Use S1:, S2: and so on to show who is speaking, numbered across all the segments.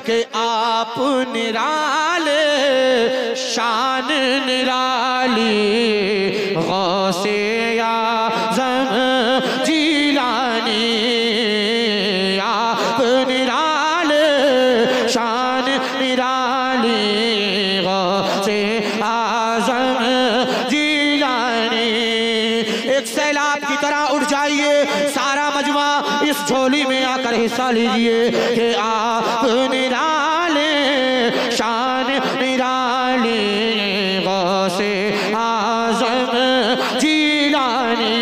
S1: कि आप निराले शान निराली गौसे आज़म जीलानी, आप निराले शान निराली गौसे आज़म जीलानी। एक सैलाब की तरह उठ जाइए सारा मजमा, इस झोली में आकर हिस्सा लीजिए कि आप निराले शान निराली गौसे आज़म जीलानी,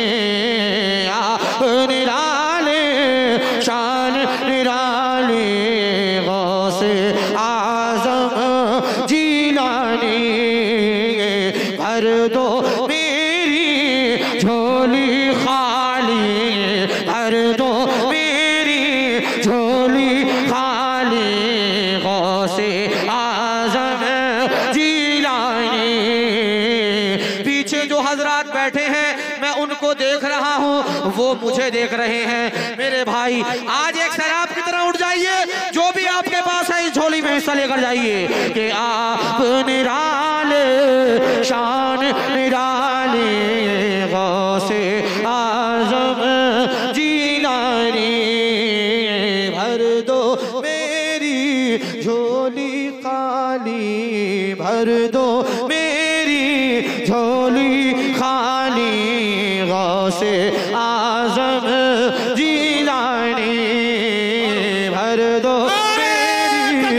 S1: आप निराले शान निराली गौसे आज़म जीलानी। भर दो मेरी झोली खाली, भर दो मेरी झोली खाली गौसे आज़म जीलानी। पीछे जो हजरात बैठे हैं मैं उनको देख रहा हूँ, वो मुझे देख रहे हैं। मेरे भाई आज एक सैलाब की तरह उठ जाइए, जो भी आपके पास है इस झोली में हिस्सा लेकर जाइए कि आप निराले शान निराले गौसे आज़म जीलानी। भर दो मेरी झोली खाली, भर दो मेरी झोली खाली गौसे आज़म जीलानी। भर दो मेरी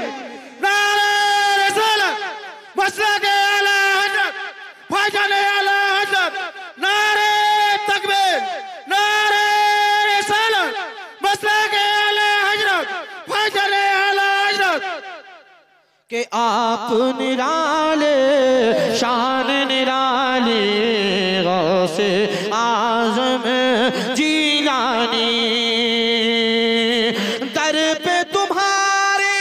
S1: कि आप निराले शान निराले गौसे आज़म जीलानी। दर पे तुम्हारे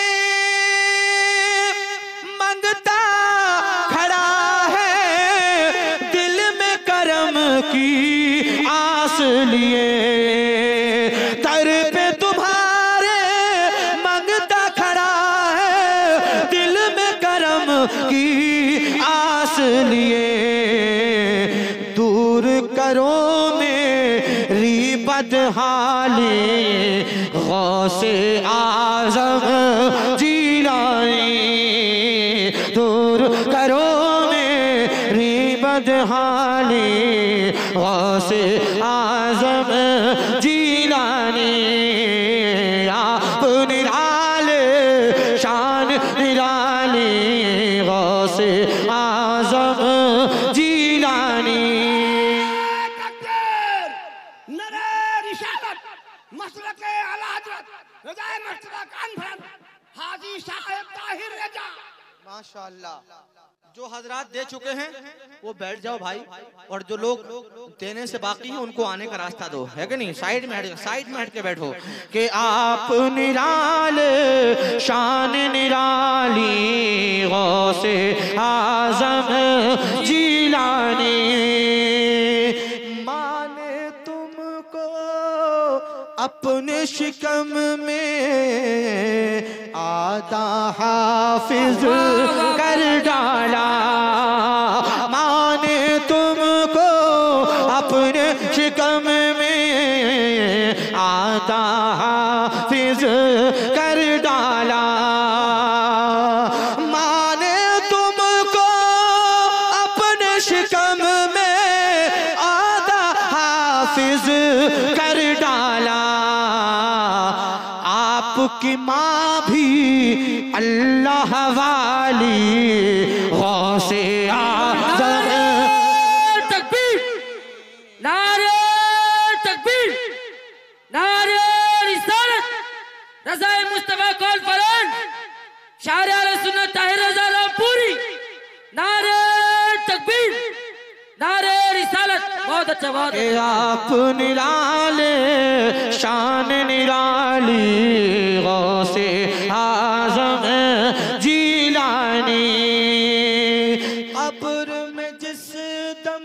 S1: मंगता खड़ा है, दिल में करम की आस लिए। दर पे तुम्हारे मंगता खड़ा है, दिल में करम की आस लिए। दूर करो मेरी बदहाली गौसे आज़म जीलानी। दूर करो मेरी बदहाली गौसे आज़म जीलानी। आप निराले शान निराली गौसे आज़म जीलानी। माशाअल्लाह, जो हजरात दे चुके हैं वो बैठ जाओ भाई, और जो लोग देने से बाकी हैं उनको आने का रास्ता दो, है कि नहीं? साइड में हट के बैठो कि आप निराले शान निराली गौसे आज़म जीलानी। माने तुमको अपने शिकम में आदा हाफिज कर डाला। माने तुमको अपने शिकम में आदा हाफिज कर डाला। माने तुमको अपने शिकम में आदा हाफिज कर डाला। आपकी माँ भी अल्लाह वाली गौसे आज़म।
S2: तकबीर, नारे तकबीर, नारे रिसालत, रज़ाए मुस्तफ़ा कॉन्फ्रेंस, शारे आले सुन्नत ताहिर रज़ा रामपुरी। नारे तकबीर, नारे रिसालत। बहुत अच्छा, बहुत अच्छा।
S1: आप निराले शान निराली गौसे आज़म जीलानी। कब्र में जिस दम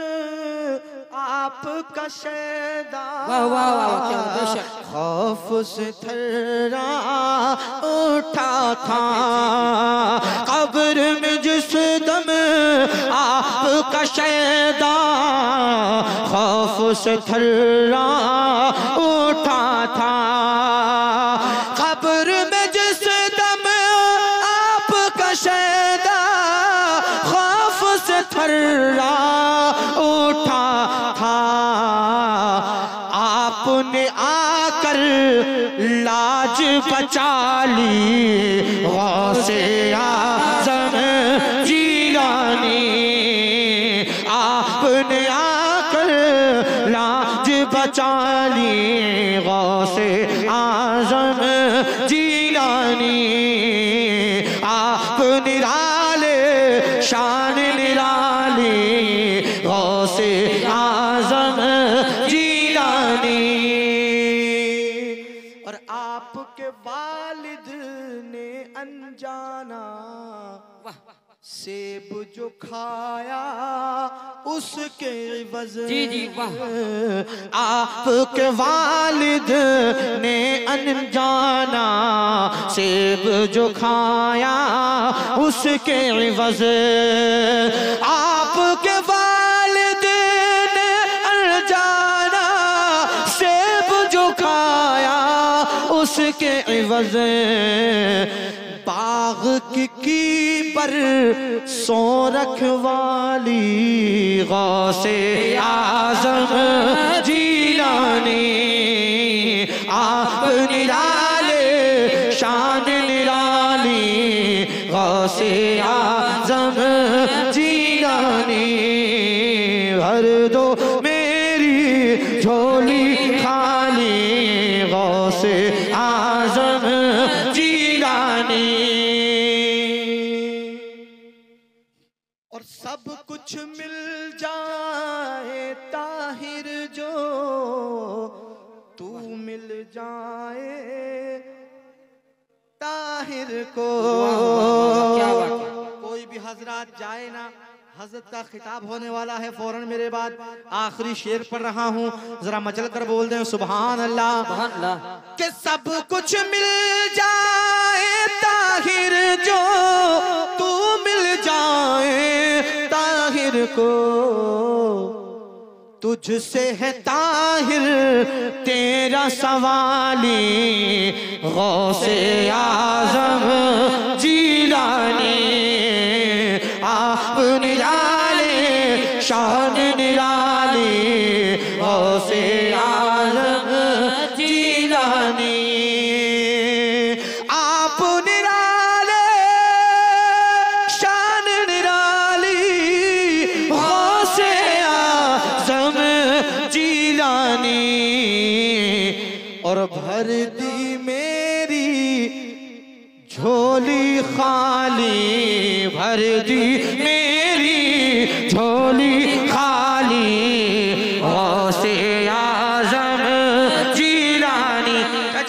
S1: आपका शैदा,
S2: वाह वाह वाह, क्या बेशक।
S1: खौफ से थर्रा था। कब्र में जिस दम आपका शैदा खौफ से थर्रा उठा था। कब्र में जिस दम आपका शैदा खौफ से थर्रा उठा था। आपने आकर लाज बचा ली गौसे आज़म जीलानी। आपने आकर लाज बचा ली गौसे आज़म जीलानी। आप निराले शान निराली गौसे आज़म जीलानी। और आपके वालिद ने अनजाना सेब जो खाया उसके इवज़ आपके वालिद ने अनजाना सेब जो खाया उसके इवज़। आपके वालिद ने अनजाना सेब जो खाया उसके इवज़। बाग की पर सो रखवाली गौसे आज़म जीलानी। आप निराले शान निराली गौसे आज़म जीलानी। भर दो मेरी झोली खाली गौसे आज़म जीलानी। और सब कुछ मिल जाए ताहिर जो तू मिल जाए ताहिर को। कोई भी हजरात जाए ना, हजरत का खिताब होने वाला है फौरन मेरे बाद। आखिरी शेर पढ़ रहा हूँ, जरा मचल कर बोल दें सुभान अल्लाह। कि सब कुछ मिल जाए ताहिर जो तू मिल जाए ताहिर को। तुझसे है ताहिर तेरा सवाली गौसे आज़म जीलानी। आप निराले शान निराली गौसे आज़म जीलानी। आप निराले शान निराली गौसे आज़म जीलानी। और भर दी मेरी झोली खाली, भर दी मेरी झोली खाली गौसे आज़म जीलानी।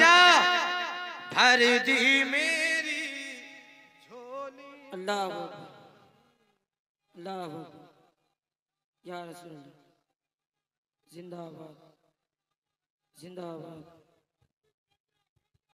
S1: भर दी मेरी झोली।
S2: अल्लाह अल्लाह या रसूल। जिंदाबाद जिंदाबाद।